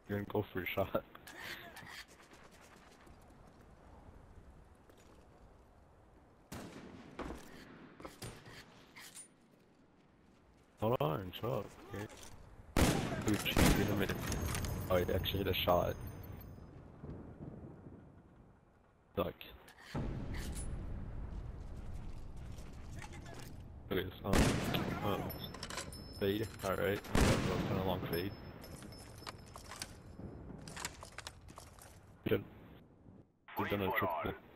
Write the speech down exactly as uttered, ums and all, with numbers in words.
You're gonna go for a shot. Hold on, shut up. Okay. Dude, cheat in a minute. Oh, you actually hit a shot. Duck. Okay, so, um, um, fade. Alright. Kind of long fade. Good. We've done a triple.